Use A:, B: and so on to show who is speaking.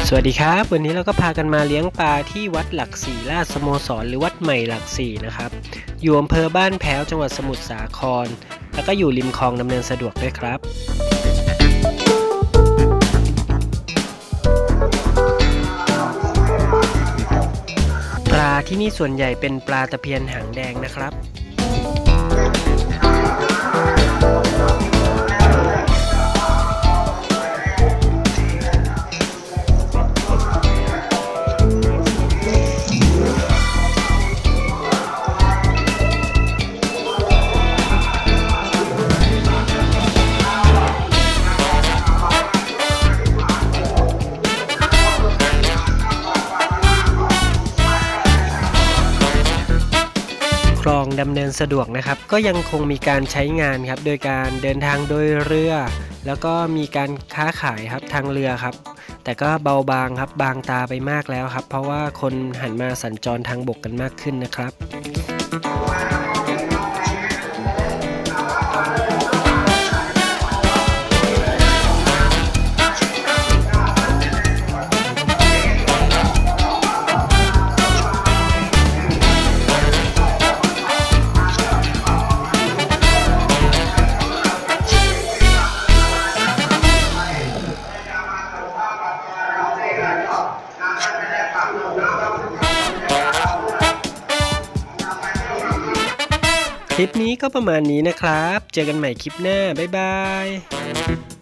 A: สวัสดีครับวันนี้เราก็พากันมาเลี้ยงปลาที่วัดหลักสี่ราชสโมสรหรือวัดใหม่หลักสี่นะครับอยู่อำเภอบ้านแพ้วจังหวัดสมุทรสาครแล้วก็อยู่ริมคลองดำเนินสะดวกด้วยครับปลาที่นี่ส่วนใหญ่เป็นปลาตะเพียนหางแดงนะครับคลองดำเนินสะดวกนะครับก็ยังคงมีการใช้งานครับโดยการเดินทางโดยเรือแล้วก็มีการค้าขายครับทางเรือครับแต่ก็เบาบางครับบางตาไปมากแล้วครับเพราะว่าคนหันมาสัญจรทางบกกันมากขึ้นนะครับคลิปนี้ก็ประมาณนี้นะครับเจอกันใหม่คลิปหน้าบ๊ายบาย